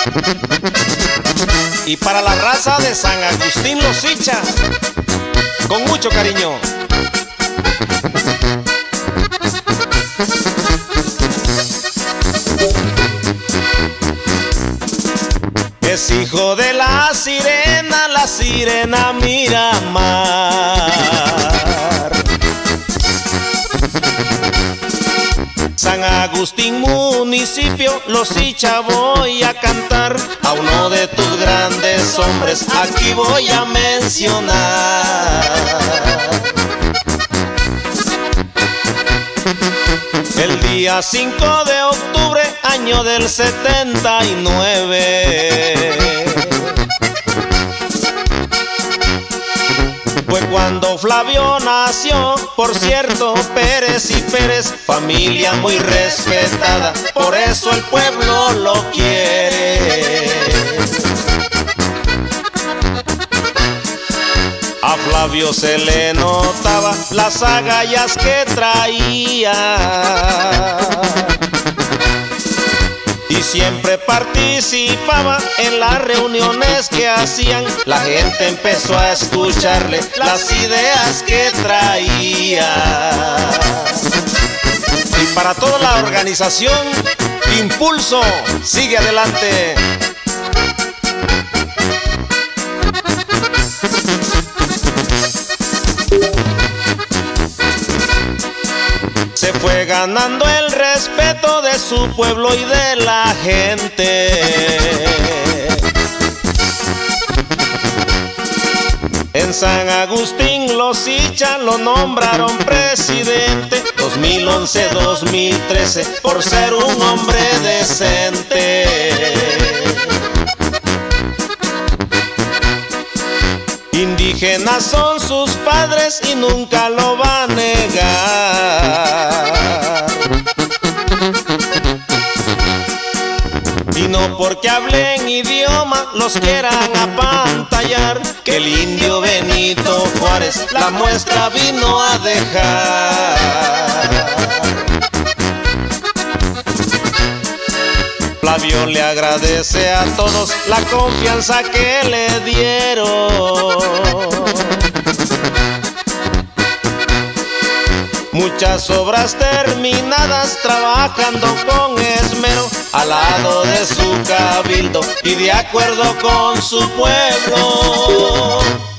Y para la raza de San Agustín Los Icha, con mucho cariño. Es hijo de la sirena Miramar. San Agustín municipio, Los Icha voy a cantar. A uno de tus grandes hombres aquí voy a mencionar. El día 5 de octubre, año del 79, fue cuando Flavio nació. Por cierto, Pérez y Pérez, familia muy respetada, por eso el pueblo lo quiere. A Flavio se le notaba las agallas que traía y siempre participaba en las reuniones que hacían. La gente empezó a escucharle las ideas que traía. Y para toda la organización, Impulso, sigue adelante. Se fue ganando el respeto de su pueblo y de la gente. En San Agustín Los Icha lo nombraron presidente 2011-2013 por ser un hombre decente. Indígenas son sus padres y nunca lo va a negar. Y no porque hablen idioma los quieran apantallar, que el indio Benito Juárez la muestra vino a dejar. Flavio le agradece a todos la confianza que le dieron. Muchas obras terminadas, trabajando con esmero al lado de su cabildo y de acuerdo con su pueblo.